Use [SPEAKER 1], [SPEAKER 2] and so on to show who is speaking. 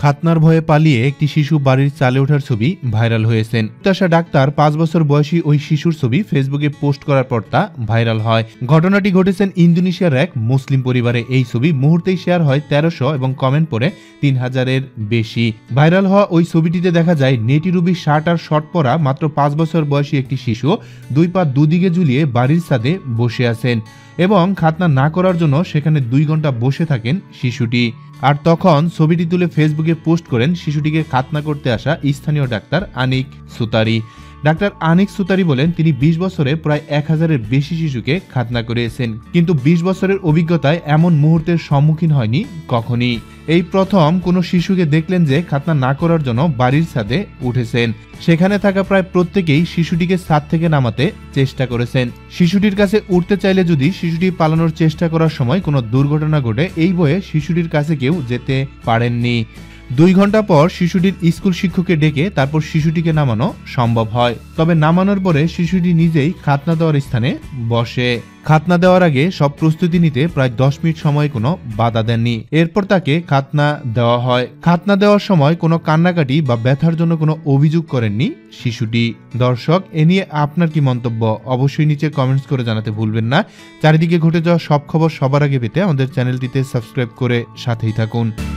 [SPEAKER 1] খাতনার ভয়ে পালিয়ে একটি শিশু বাড়ির চালে ওঠার ছবি ভাইরাল হয়েছেন। প্রত্যাশা ডাক্তার ৫ বছর বয়সী ওই শিশুর ছবি ফেসবুকে পোস্ট করার পর তা ভাইরাল হয়। ঘটনাটি ঘটেছেন ইন্দোনেশিয়ার এক মুসলিম পরিবারে। এই ছবি মুহূর্তেই শেয়ার হয় ১৩০০ এবং কমেন্ট পড়ে ৩,০০০-এর বেশি। ভাইরাল হওয়া ওই ছবিটিতে দেখা যায় নেটি রুবি শার্ট আর শর্ট পরা মাত্র ৫ বছর বয়সী একটি শিশু দুই পা দুদিকে ঝুলিয়ে বাড়ির ছাদে বসে আছেন এবং খাতনা না করার জন্য সেখানে ২ ঘন্টা বসে থাকেন শিশুটি। আর তখন ছবিটি তুলে ফেসবুকে পোস্ট করেন শিশুটিকে খাতনা করতে আসা স্থানীয় ডাক্তার আনিক সুতারি। ডাক্তার আনিক সুতারি বলেন তিনি ২০ বছরে প্রায় ১,০০০-এর বেশি শিশুকে খাতনা করিয়েছেন, কিন্তু ২০ বছরের অভিজ্ঞতায় এমন মুহূর্তের সম্মুখীন হয়নি কখনই। এই প্রথম কোনো শিশুকে দেখলেন যে খাতনা না করার জন্য বাড়ির ছাদে উঠেছেন। সেখানে থাকা প্রায় প্রত্যেকেই শিশুটিকে ছাদ থেকে নামাতে চেষ্টা করেছেন। শিশুটির কাছে উঠতে চাইলে যদি শিশুটি পালানোর চেষ্টা করার সময় কোনো দুর্ঘটনা ঘটে, এই ভয়ে শিশুটির কাছে কেউ যেতে পারেননি। ২ ঘন্টা পর শিশুটির স্কুল শিক্ষককে ডেকে তারপর শিশুটিকে নামানো সম্ভব হয়। তবে নামানোর পরে শিশুটি নিজেই খাতনা দেওয়ার স্থানে বসে। খাতনা দেওয়ার আগে সব প্রস্তুতি নিতে প্রায় ১০ মিনিট সময় কোনো বাধা দেননি। এরপর তাকে খাতনা দেওয়া হয়। খাতনা দেওয়ার সময় কোনো কান্নাকাটি বা ব্যথার জন্য কোনো অভিযোগ করেননি শিশুটি। দর্শক, এ নিয়ে আপনার কি মন্তব্য অবশ্যই নিচে কমেন্টস করে জানাতে ভুলবেন না। চারিদিকে ঘটে যাওয়া সব খবর সবার আগে পেতে আমাদের চ্যানেলটিতে সাবস্ক্রাইব করে সাথেই থাকুন।